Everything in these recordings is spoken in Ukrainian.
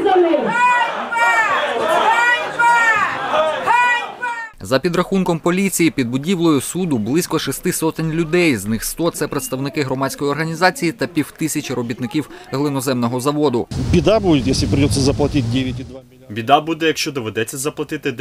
За підрахунком поліції, під будівлею суду близько 600 людей, з них 100 – це представники громадської організації та 5000 робітників глиноземного заводу. Біда буде, якщо прийдеться заплатити 9,2 мільярда. Біда буде, якщо доведеться заплатити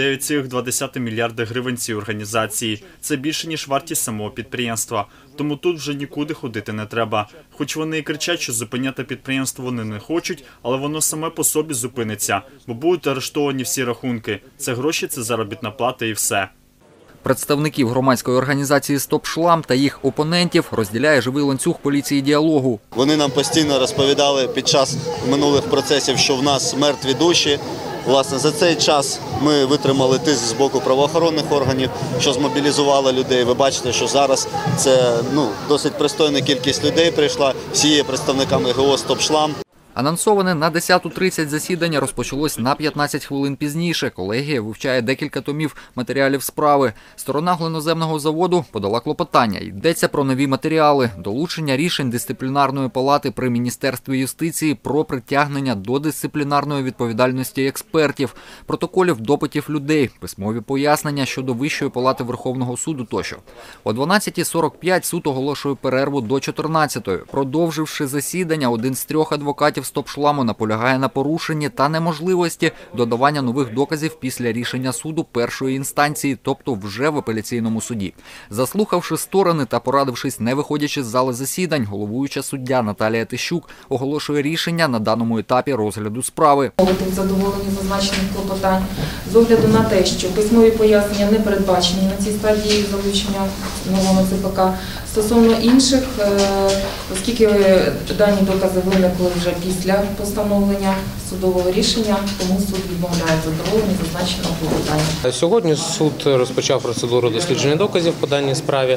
9,2 мільярда гривень цій організації. Це більше, ніж вартість самого підприємства. Тому тут вже нікуди ходити не треба. Хоч вони і кричать, що зупиняти підприємство вони не хочуть, але воно саме по собі зупиниться, бо будуть арештовані всі рахунки. Це гроші, це заробітна плата і все. Представників громадської організації «Стоп Шлам» та їх опонентів розділяє живий ланцюг поліції діалогу. Вони нам постійно розповідали під час минулих процесів, що в нас мертві душі. Власне, за цей час ми витримали тиск з боку правоохоронних органів, що змобілізувало людей. Ви бачите, що зараз це досить пристойна кількість людей прийшла. Всі є представниками ГО «Стоп Шлам». Анонсоване на 10:30 засідання розпочалось на 15 хвилин пізніше. Колегія вивчає декілька томів матеріалів справи. Сторона глиноземного заводу подала клопотання. Йдеться про нові матеріали, долучення рішень дисциплінарної палати при Міністерстві юстиції про притягнення до дисциплінарної відповідальності експертів, протоколів допитів людей, письмові пояснення щодо Вищої палати Верховного суду тощо. О 12:45 суд оголошує перерву до 14:00. Продовживши засідання, один з 3 адвокатів «Стоп Шламу» наполягає на порушенні та неможливості додавання нових доказів після рішення суду першої інстанції, тобто вже в апеляційному суді. Заслухавши сторони та порадившись, не виходячи з зали засідань, головуюча суддя Наталія Тищук оголошує рішення на даному етапі розгляду справи. Тут задоволені зазначених клопотань з огляду на те, що письмові пояснення не передбачені на цій стадії залучення нового ЦПК. Стосовно інших, оскільки дані докази виникли вже після постановлення судового рішення, тому суд відмовляє задоволення зазначеного клопотання. Сьогодні суд розпочав процедуру дослідження доказів по даній справі,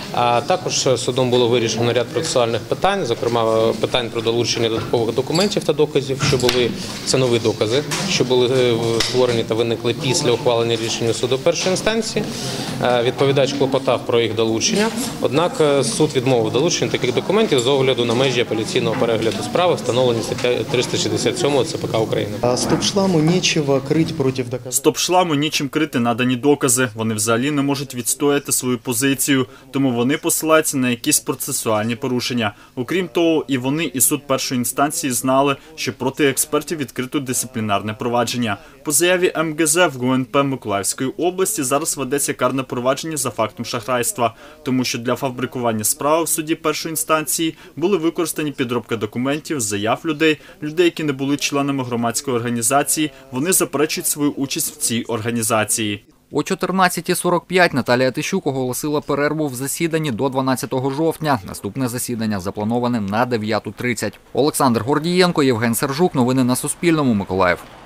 а також судом було вирішено ряд процесуальних питань, зокрема питань про долучення додаткових документів та доказів, що були, це нові докази, що були створені та виникли після ухвалення рішення суду першої інстанції. Відповідач клопотав про їх долучення, однак суд відмовив долучення таких документів з огляду на межі апеляційного перегляду справи, встановлені статтею 367 ЦПК України. «Стоп Шламу» нічого крити проти доказів. «Стоп Шламу» нічим крити надані докази. Вони взагалі не можуть відстояти свою позицію, тому вони посилаються на якісь процесуальні порушення. Окрім того, і вони, і суд першої інстанції знали, що проти експертів відкрито дисциплінарне провадження. По заяві МГЗ в ГУНП Миколаївської області зараз ведеться карне провадження за фактом шахрайства, тому що для фабрикування справи в суді першої інстанції були використані підробка документів, заяв людей, які не були членами громадської організації, вони заперечують свою участь в цій організації. О 14:45 Наталія Тищук оголосила перерву в засіданні до 12 жовтня. Наступне засідання заплановане на 9:30. Олександр Гордієнко, Євген Сержук. Новини на Суспільному. Миколаїв.